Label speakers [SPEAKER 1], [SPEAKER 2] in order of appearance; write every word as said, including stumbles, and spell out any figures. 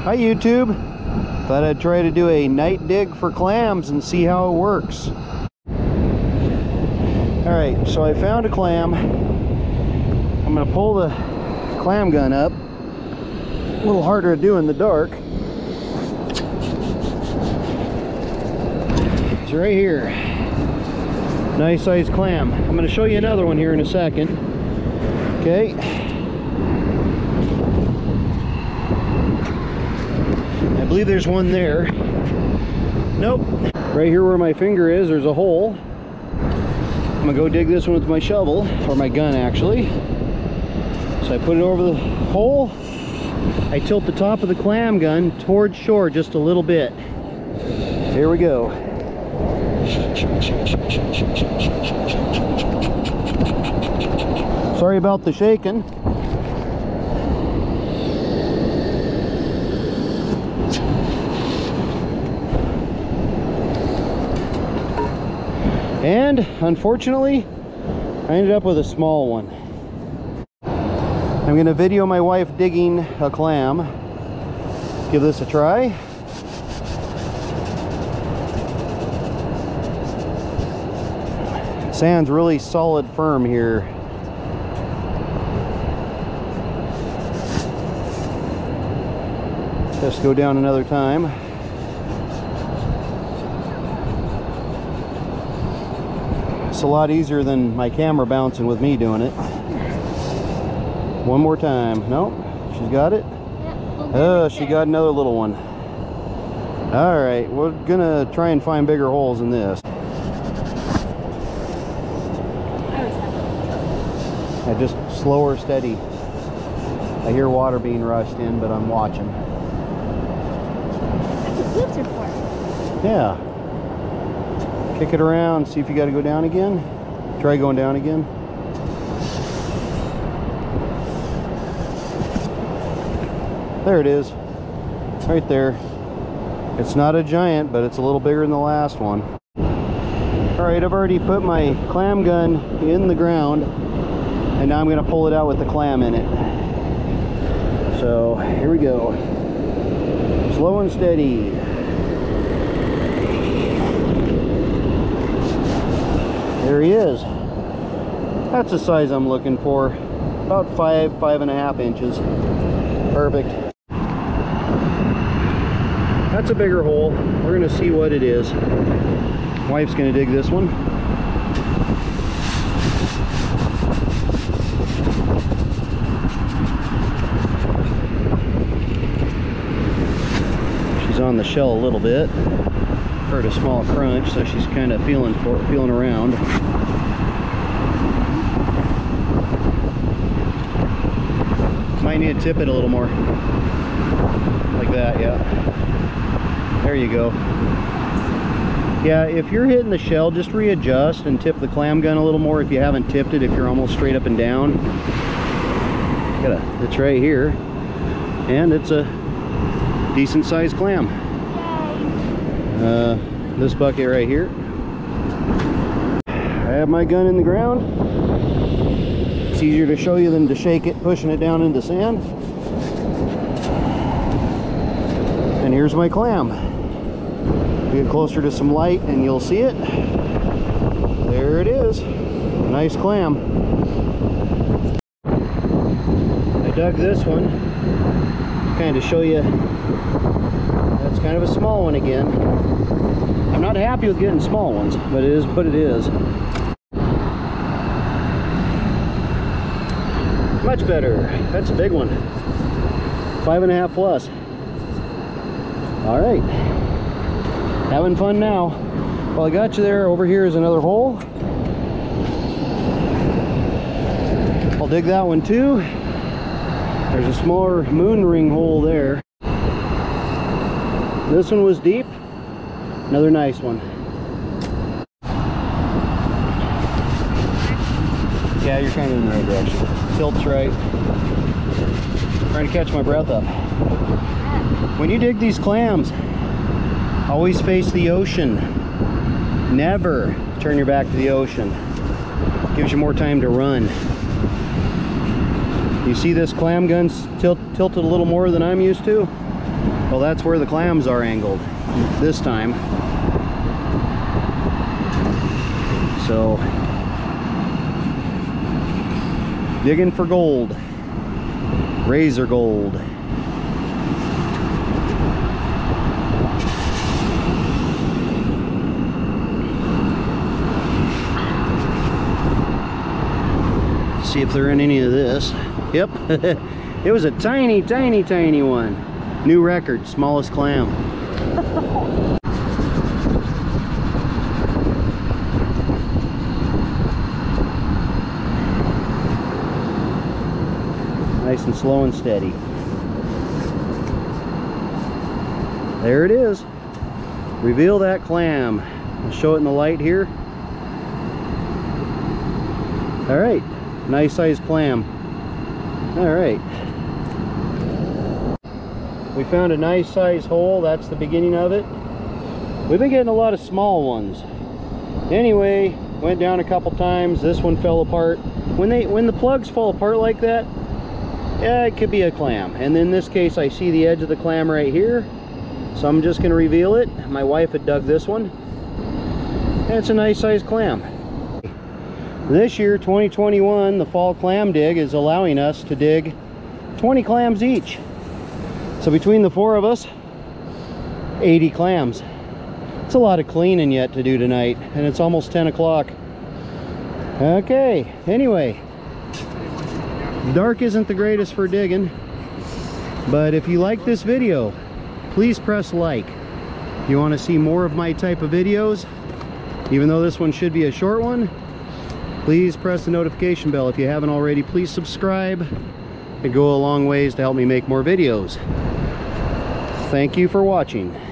[SPEAKER 1] Hi YouTube. Thought I'd try to do a night dig for clams and see how it works. Alright, so I found a clam. I'm going to pull the clam gun up. A little harder to do in the dark. It's right here. Nice sized clam. I'm going to show you another one here in a second. Okay. I believe there's one there. Nope. Right here where my finger is, there's a hole. I'm gonna go dig this one with my shovel, or my gun actually. So I put it over the hole. I tilt the top of the clam gun towards shore just a little bit. Here we go. Sorry about the shaking. And unfortunately, I ended up with a small one. I'm gonna video my wife digging a clam. Give this a try. Sand's really solid firm here. Just go down another time. It's a lot easier than my camera bouncing with me doing it. One more time. Nope, she's got it. Oh, she got another little one. All right, we're gonna try and find bigger holes in this. I just slower, steady. I hear water being rushed in, but I'm watching.
[SPEAKER 2] That's what boots are for.
[SPEAKER 1] Yeah. Kick it around, see if you got to go down again. Try going down again. There it is. Right there. It's not a giant, but it's a little bigger than the last one. Alright, I've already put my clam gun in the ground, and now I'm going to pull it out with the clam in it. So, here we go. Slow and steady. There he is. That's the size I'm looking for. About five, five and a half inches. Perfect. That's a bigger hole. We're gonna see what it is. Wife's gonna dig this one. She's on the shell a little bit. Heard a small crunch, so she's kind of feeling for feeling around. Might need to tip it a little more, like that. Yeah, there you go. Yeah, if you're hitting the shell, just readjust and tip the clam gun a little more if you haven't tipped it, if you're almost straight up and down. Got a, it's right here, and it's a decent sized clam. Uh, this bucket right here. I have my gun in the ground. It's easier to show you than to shake it, pushing it down into sand. And here's my clam. Get closer to some light and you'll see it. There it is. Nice clam. I dug this one to kind of show you. That's kind of a small one again. I'm not happy with getting small ones, but it is what it is. Much better. That's a big one. Five and a half plus. All right. Having fun now. Well, I got you there. Over here is another hole. I'll dig that one too. There's a smaller moon ring hole there. This one was deep. Another nice one. Yeah, you're kind of in the right direction. Tilt's right. Trying to catch my breath up. When you dig these clams, always face the ocean. Never turn your back to the ocean. Gives you more time to run. You see this clam gun tilt, tilted a little more than I'm used to? Well, that's where the clams are angled this time. So, digging for gold, razor gold. See if they're in any of this. Yep. It was a tiny, tiny, tiny one. New record, smallest clam. Nice and slow and steady. There it is. Reveal that clam. I'll show it in the light here. All right, nice sized clam. All right. We found a nice sized hole. That's the beginning of it. We've been getting a lot of small ones. Anyway, went down a couple times. This one fell apart. When they when the plugs fall apart like that, yeah, it could be a clam. And in this case, I see the edge of the clam right here, so I'm just going to reveal it. My wife had dug this one, and it's a nice sized clam. This year, twenty twenty-one, the fall clam dig is allowing us to dig twenty clams each. So between the four of us, eighty clams. It's a lot of cleaning yet to do tonight, and it's almost ten o'clock. Okay, anyway, dark isn't the greatest for digging, but if you like this video, please press like. If you want to see more of my type of videos, even though this one should be a short one, please press the notification bell. If you haven't already, please subscribe. It go a long ways to help me make more videos. Thank you for watching.